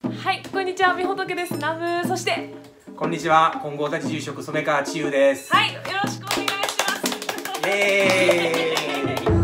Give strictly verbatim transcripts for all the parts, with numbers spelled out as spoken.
はい、こんにちは、みほとけです。ナム、そしてこんにちは、金剛立住職染川千優です。 はい、よろしくお願いします。 イエーイ。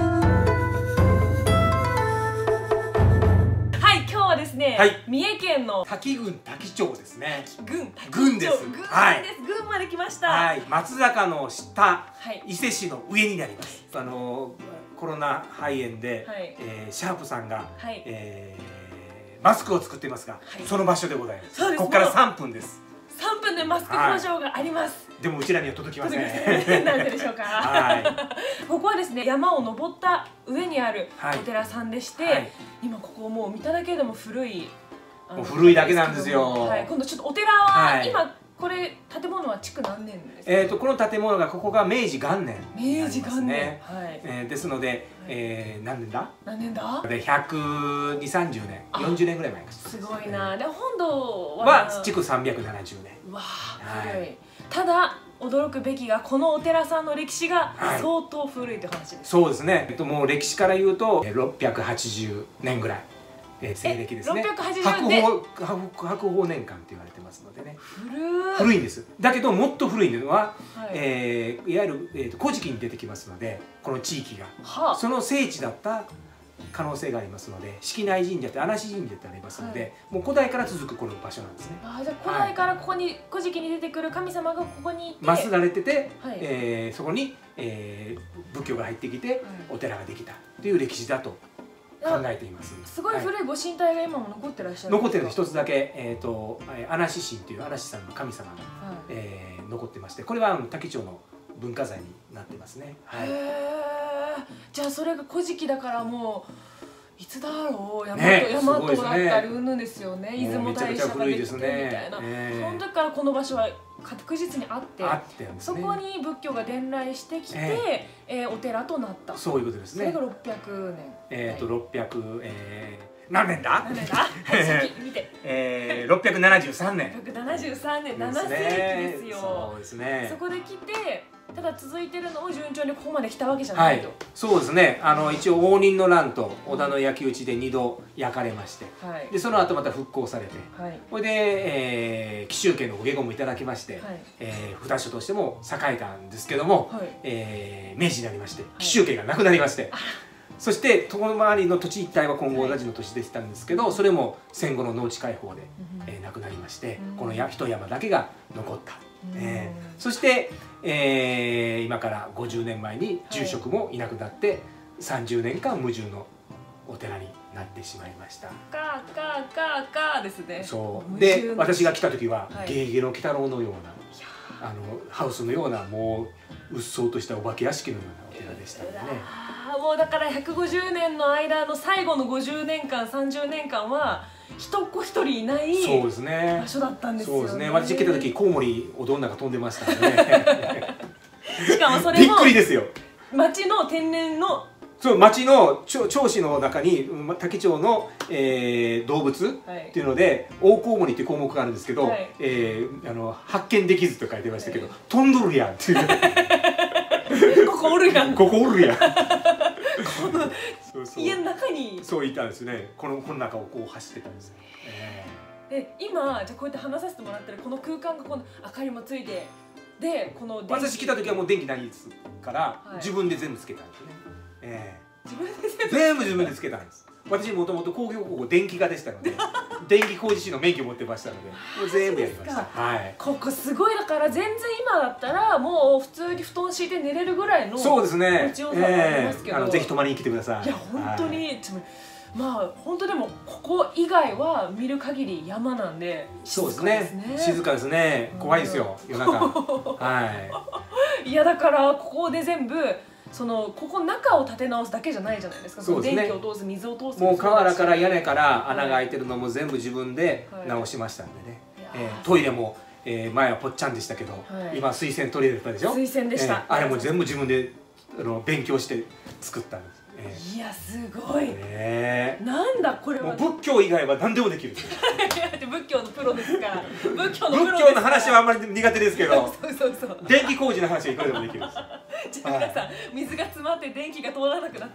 はい、今日はですね、はい、三重県の滝郡滝町ですね。 郡郡です。 郡です。 はい、 郡まで来ました。 はい、松坂の下、 はい、 伊勢市の上になります。あのコロナ肺炎で、はい、えー、シャープさんが、はい、えーマスクを作っていますが、はい、その場所でございます。ここからさんぷんです。 さんぷんでマスク工場があります。 はい、でもうちらには届きません。 なんででしょうか。はい。ここはですね、山を登った上にあるお寺さんでして、はい、今ここもう見ただけでも古い。 もう古いだけなんですよ。 はい。今度ちょっとお寺は、はい、今これ建物は築何年ですか。 えっとこの建物がここが明治元年。 明治元年。 はい。えー、ですので、えー、何年だ？ 何年だ？ でひゃくにじゅう、さんじゅうねん、よんじゅうねんぐらい前です。 すごいな。で本堂は築さんびゃくななじゅうねん。 うわあ、古い。ただ驚くべきがこのお寺さんの歴史が相当古いという話です。 そうですね。えっともう歴史から言うとろっぴゃくはちじゅうねんぐらい。えー、西暦ですね。白鳳白鳳年間って言われてますのでね。 古い。 古いんです。だけどもっと古いのは、はい、えー、いわゆる、えー、と古事記に出てきますので、この地域が、はあ、その聖地だった可能性がありますので、式内神社って穴師神社ってありますので、はい、もう古代から続くこの場所なんですね。 あ、じゃあ古代からここに、はい、古事記に出てくる神様がここにいて祀られてて、はい、えー、そこに、えー、仏教が入ってきて、はい、お寺ができたという歴史だと考えています。 すごい古いご神体が今も残ってらっしゃる。 残ってるの一つだけ、えっと穴師神という穴師さんの神様が、はい、えー、残ってまして、これは滝町の文化財になってますね。はい。へえ。 じゃあそれが古事記だからもういつだろう、大和大和だったりうんぬんですよね。出雲大社ができてみたいな。その時からこの場所は確実にあって、そこに仏教が伝来してきて、えー、お寺となった。 そういうことですね。 それがろっぴゃくねん。 えっとろっぴゃく、えー、何年だ？ 何年だ？先見て。 ええ、ろっぴゃくななじゅうさんねん。 ろっぴゃくななじゅうさんねん、ななせいきですよ。 そうですね。 そこで来て、ただ続いてるのを順調にここまで来たわけじゃないと。 はい、そうですね。あの一応応仁の乱と織田の焼き討ちでにど焼かれまして、はい、でその後また復興されて、はい、これで、えー、紀州家のお下言もいただきまして、はい、えー、札所としても栄えたんですけども、はい、えー、明治になりまして紀州家がなくなりまして。はい、そして遠回りの土地一帯は金剛立の土地でしたんですけど、それも戦後の農地開放で、えー、なくなりまして、この一山だけが残った。えー、そして、えー、今からごじゅうねんまえに住職もいなくなって、はい、さんじゅうねんかん無住のお寺になってしまいました。 かーかーかーかーですね。 そうで私が来た時は、はい、ゲーゲの鬼太郎のようなあのハウスのようなもううっそうとしたお化け屋敷のようなお寺でしたのでね。 もうだからひゃくごじゅうねんの間の最後のごじゅうねんかんさんじゅうねんかんは人っ子一人いない場所だったんですよね。 そうですね。私来た時コウモリおどん中飛んでましたね。 しかもそれもびっくりですよ。 町の天然のそう町の町市の中に滝町の、えー、動物っていうので、はい、オオコウモリっていう項目があるんですけど、はい、えー、あの発見できずと書いてましたけど、はい、飛んどるやんっていう。 ここおるやん。 ここおるやん。 家の中にそういたんですね。このこの中をこう走ってたんですよ。 えー、で今じゃあこうやって話させてもらってるこの空間がこの明かりもついてでこの私来た時はもう電気ないですから、はい、自分で全部つけたんですね。えー、自分で全部自分でつけたんです。私もともと工業高校電気科でしたので電気工事士の免許を持ってましたのでもう全部やりました。はい、 ここすごいだから全然今だったらもう普通に布団敷いて寝れるぐらいのそうですね。 持ちよさがありますけど、 えー、あのぜひ泊まりに来てください。 いや本当に、はい、まあ本当でもここ以外は見る限り山なんでそうですね。静かですね。怖いですよ夜中。はい。 いやだからここで全部そのここ中を建て直すだけじゃないじゃないですか。そうですね。電気を通す水を通すもう瓦から屋根から穴が開いてるのも全部自分で直しましたんでね。はい、えー、トイレも、えー、前はぽっちゃんでしたけど、はい、今水洗トイレだったでしょ。 水洗でした。えー、あれも全部自分であの勉強して作ったんです。 いやすごい。なんだこれは。 仏教以外は何でもできる。 仏教のプロですから。 仏教のプロ。仏教の話はあんまり苦手ですけど。そうそうそう。電気工事の話はいくらでもできる。 じゃあ皆さん水が詰まって電気が通らなくなったら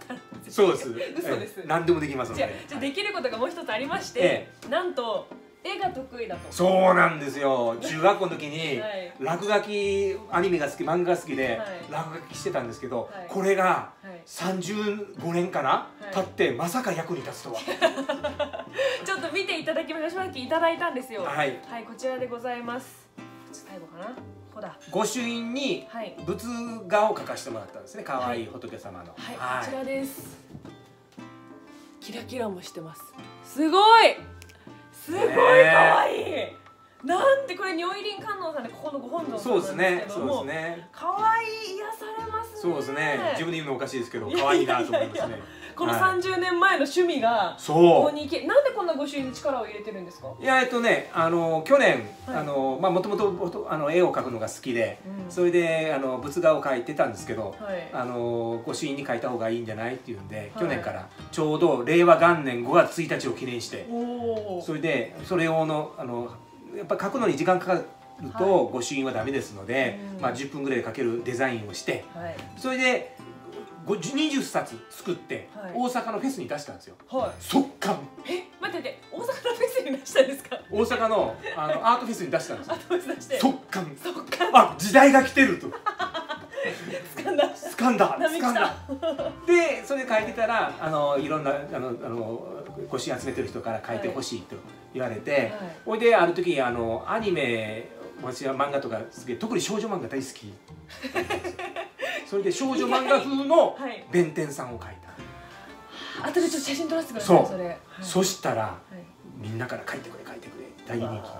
そうです。 嘘です。 何でもできますので。 じゃあできることがもう一つありまして、なんと絵が得意だと。 そうなんですよ。中学校の時に落書き、アニメが好き、漫画が好きで落書きしてたんですけど、これがさんじゅうごねんかな経ってまさか役に立つとは。 ちょっと見ていただきましょう。いただいたんですよ。 はい、 はい、こちらでございます。最後かな。ここだ。 御朱印に仏画を描かせてもらったんですね。可愛い仏様の。 はい、こちらです。キラキラもしてます。すごい。すごい可愛い。なんでこれ如意輪観音さんでここのご本尊なんですけども、可愛い、癒されますね。 そうですね。自分で言うのおかしいですけど、可愛いなと思いますね。 このさんじゅうねんまえの趣味がここに行け、なんでこんな御朱印に力を入れてるんですか？ いや、えっとね、あの去年あのまあもともとあの絵を描くのが好きで、それであの仏画を描いてたんですけど、あの御朱印に描いた方がいいんじゃないっていうんで、去年からちょうどれいわ元年ごがつついたちを記念して、それでそれ用のあのやっぱ描くのに時間かかると御朱印はダメですので、まあじゅっぷんぐらいで描けるデザインをして、それでにじゅっさつ作って大阪のフェスに出したんですよ。速乾。 え、待ってて、大阪のフェスに出したんですか？ 大阪のあのアートフェスに出したんですよ。 アートフェス出して。 速乾。 速乾。 あ、時代が来てると。 掴んだ。 掴んだ。掴んだ。で、それで書いてたら、あのいろんなあのあの御朱印集めてる人から書いてほしいと言われて、ほいである時あのアニメ、私は漫画とかすげえ、特に少女漫画大好き。それで少女漫画風の弁天さんを描いた。あとでちょっと写真撮らせてください。それ。 そしたらみんなから描いてくれ描いてくれ大人気になって、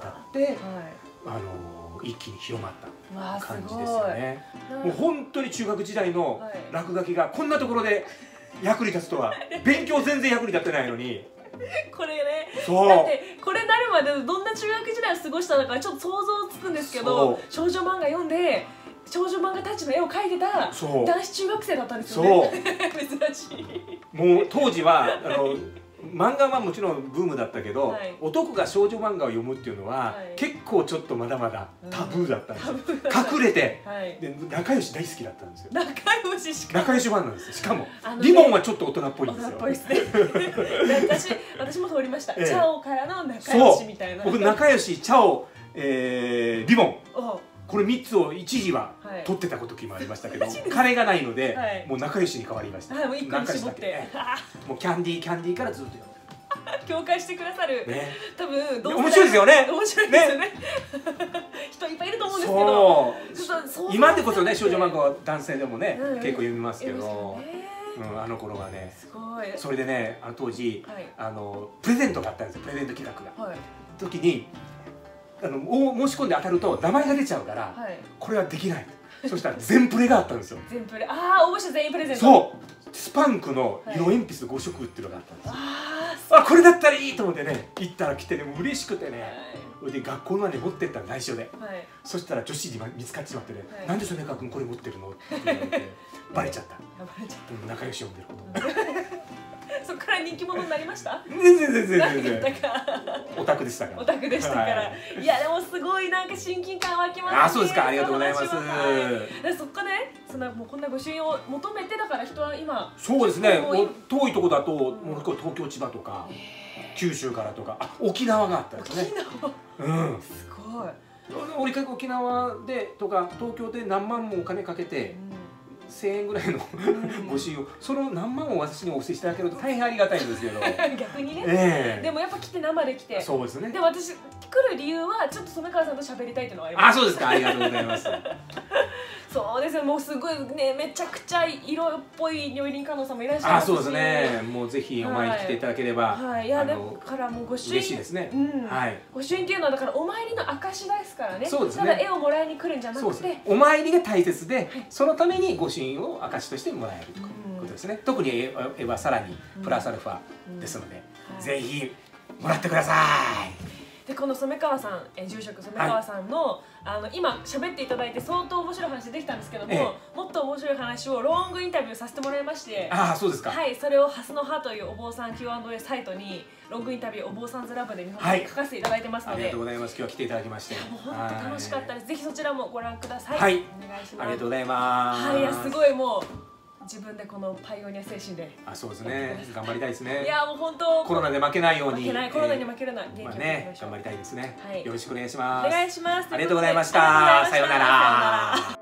あの一気に広まった感じですよね。もう本当に中学時代の落書きがこんなところで役に立つとは、勉強全然役に立ってないのに。 これね、だってこれなるまでどんな中学時代を過ごしたのかちょっと想像つくんですけど、少女漫画読んで少女漫画たちの絵を描いてた男子中学生だったんですよね。珍しい。 もう当時はあの漫画はもちろんブームだったけど、はい、男が少女漫画を読むっていうのは、はい、結構ちょっとまだまだタブーだったんですよ。隠れて、はい、で仲良し大好きだったんですよ。 仲良ししか仲良しファンなんですよ。しかも、ね、リボンはちょっと大人っぽいんですよ。 大人っぽいですね。私私も通りました。ええ、チャオからの仲良しみたいな。 僕仲良しチャオ、えー、リボン。これみっつを一時は取ってた時もありましたけど、金がないのでもう仲良しに変わりました。 もう一個に絞ってもうキャンディーキャンディーからずっと読んでる。共感してくださる。多分面白いですよね。 面白いですよね。人いっぱいいると思うんですけど、 今でこそね少女漫画は男性でもね結構読みますけど、あの頃はね。それでね、あの当時あのプレゼントがあったんですよ。プレゼント企画が。時に。あの申し込んで当たると名前が出ちゃうから、はい、これはできない。そしたら全プレがあったんですよ。 全プレ、ああ、応募者全員プレゼント。 そう、スパンクの色鉛筆ごしょくっていうのがあったんですよ。はい、あ、これだったらいいと思ってね、行ったら来てね、もう嬉しくてね、はい、で学校まで持ってったの内緒で、はい、そしたら女子に見つかっちまってね、はい、なんで染川君これ持ってるのって言われてバレちゃった。バレちゃった。仲良し読んでること。 そっから人気者になりました？ 全然全然全然。オタクでしたから。 オタクでしたから。いやでもすごいなんか親近感湧きますね。 あ、そうですか。ありがとうございます。 そっかね、そんなもうこんな御朱印を求めてだから人は今。 そうですね。遠いとこだともう東京千葉とか九州からとか、あ、沖縄があったですね。 沖縄。うん。すごい。 俺か沖縄でとか東京で何万もお金かけて。せんえんぐらいの御朱印を、その何万を私にお布施していただけると大変ありがたいんですけど。 逆にね。でもやっぱ来て生で来て。 そうですね。 でも私来る理由はちょっと染川さんと喋りたいっていうのはあります。 あ、そうですか。ありがとうございます。 そうですね。もうすごいね、めちゃくちゃ色っぽい如意輪観音さんもいらっしゃるし。 あ、そうですね。もうぜひお参り来ていただければ。 はい。いやだからもう御朱印。 嬉しいですね。 はい。御朱印っていうのはだからお参りの証ですからね。 そうですね。 ただ絵をもらいに来るんじゃなくて。 お参りが大切で、そのために御朱印を証としてもらえるということですね。特に絵はさらにプラスアルファですので、ぜひもらってください。 でこの染川さん、え住職染川さんの、はい、あの今喋っていただいて相当面白い話できたんですけども、ええ、もっと面白い話をロングインタビューさせてもらいまして、 ああそうですか。 はい、それをハスの葉というお坊さん キューアンドエー サイトにロングインタビューお坊さんズラブで日本語に書かせていただいてますので、はい、ありがとうございます。今日は来ていただきまして、 もう本当楽しかったです。ぜひそちらもご覧ください。 はい、 お願いします。 ありがとうございます。 はい、いやすごいもう自分でこのパイオニア精神で、 あ、そうですね、頑張りたいですね。 いやもう本当コロナで負けないように、 負けない、コロナに負けるな、 まあね、頑張りたいですね。 はい、 よろしくお願いします。 お願いします。 ありがとうございました。さようなら。